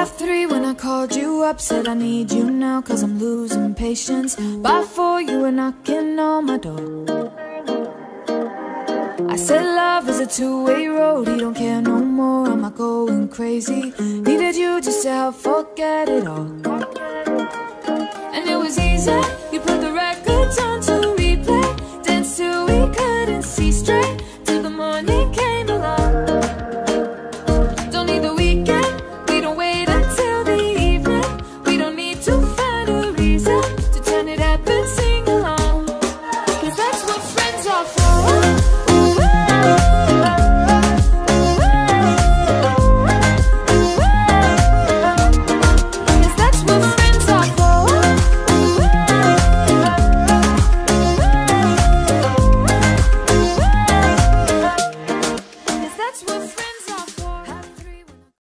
By 3 when I called you up, said I need you now, cause I'm losing patience. By 4 you were knocking on my door. I said love is a two-way road, he don't care no more, am I going crazy? Needed you just to help forget it all. And it was easy